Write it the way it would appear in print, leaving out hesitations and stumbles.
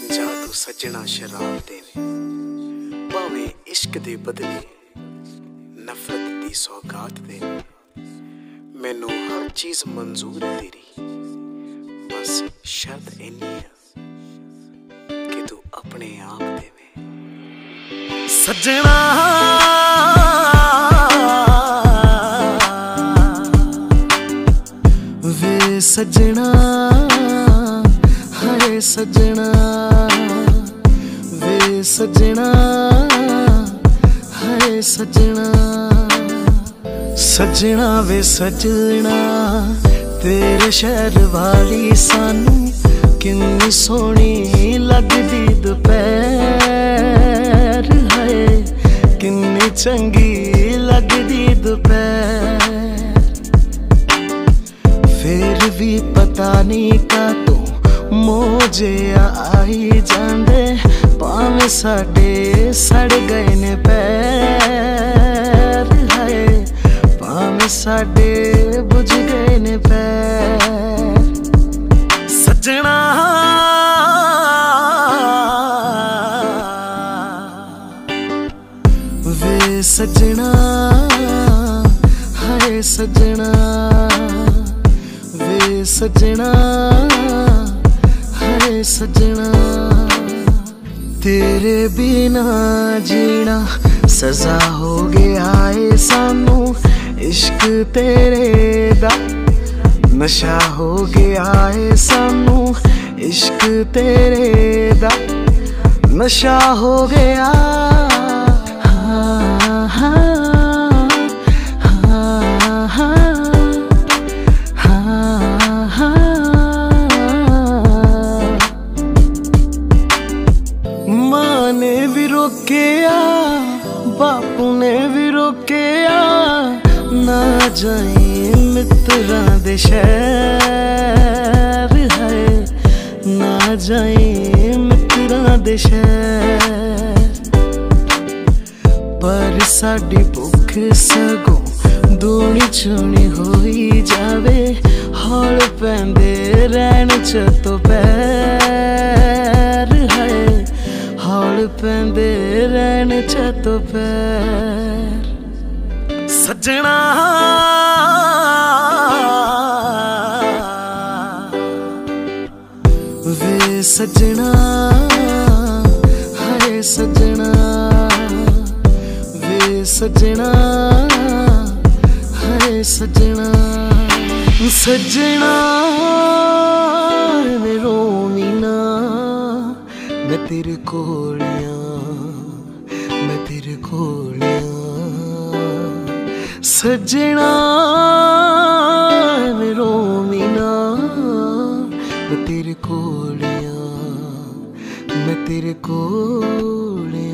जादू सजना शराब देने भावें इश्क दे बदले नफरत दी सौगात देने मैनू हर चीज मंजूर है तेरी बस शर्त इन्नी है कि तू अपने आप देवे सजना वे सजना हाय सजना वे सजना हाय सजना सजना वे सजना तेरे शहर वाली सानू किन्नी सोहनी लगदी दोपहर हाय किन्नी चंगी लगदी दोपहर फिर भी पता नहीं का तू मोजे आई जांदे भावें साडे सड़ गए ने पैर हाय भावें साडे बुझ गए ने पैर सजना वे सजना हाय सजना वे सजना हाय सजना तेरे बिना जीना सजा हो गया है सानू इश्क तेरे दा नशा हो गया है सानू इश्क तेरे दा नशा हो गया बापू ने भी रोकिया ना जाए मित्रां दे शहर है ना जाए मित्रां दे शहर पर साडी भुख सगों दूनी चूनी होई जावे हौल पैंदे रहन च तो पैर है हौल पैंदे रहन च तो पैर सजना वे सजना हाय सजना वे सजना हाय सजना सजना रोवी ना मैं तेरे कोलिया मैं तेरे कोलिया सजना रोवी ना मैं तेरे कोलिया मैं तेरे कोलिया।